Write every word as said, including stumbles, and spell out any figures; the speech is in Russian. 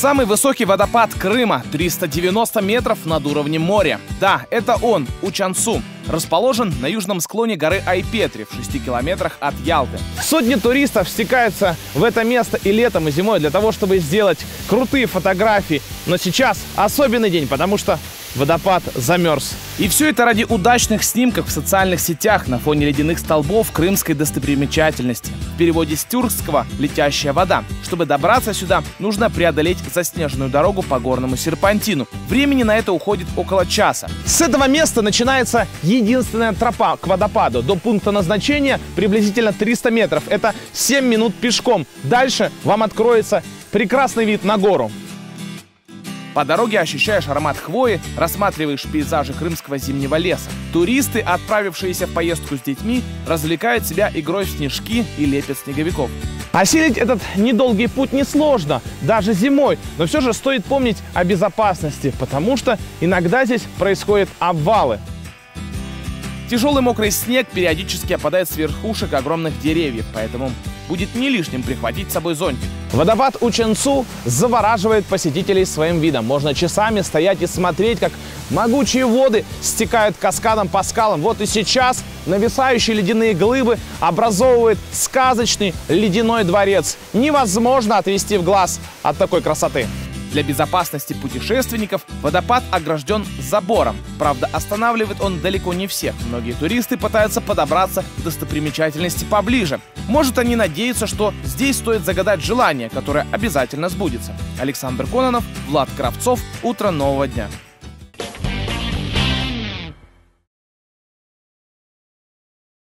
Самый высокий водопад Крыма – триста девяносто метров над уровнем моря. Да, это он, Учансу. Расположен на южном склоне горы Айпетри в шести километрах от Ялты. Сотни туристов стекаются в это место и летом, и зимой для того, чтобы сделать крутые фотографии. Но сейчас особенный день, потому что водопад замерз. И все это ради удачных снимков в социальных сетях на фоне ледяных столбов крымской достопримечательности. В переводе с тюркского «летящая вода». Чтобы добраться сюда, нужно преодолеть заснеженную дорогу по горному серпантину. Времени на это уходит около часа. С этого места начинается единственная тропа к водопаду. До пункта назначения приблизительно триста метров. Это семь минут пешком. Дальше вам откроется прекрасный вид на гору. По дороге ощущаешь аромат хвои, рассматриваешь пейзажи крымского зимнего леса. Туристы, отправившиеся в поездку с детьми, развлекают себя игрой в снежки и лепят снеговиков. Осилить этот недолгий путь несложно, даже зимой, но все же стоит помнить о безопасности, потому что иногда здесь происходят обвалы. Тяжелый мокрый снег периодически опадает с верхушек огромных деревьев, поэтому будет не лишним прихватить с собой зонтик. Водопад Учансу завораживает посетителей своим видом. Можно часами стоять и смотреть, как могучие воды стекают каскадом по скалам. Вот и сейчас нависающие ледяные глыбы образовывают сказочный ледяной дворец. Невозможно отвести в глаз от такой красоты. Для безопасности путешественников водопад огражден забором. Правда, останавливает он далеко не всех. Многие туристы пытаются подобраться к достопримечательности поближе. Может, они надеются, что здесь стоит загадать желание, которое обязательно сбудется. Александр Кононов, Влад Кравцов. Утро нового дня.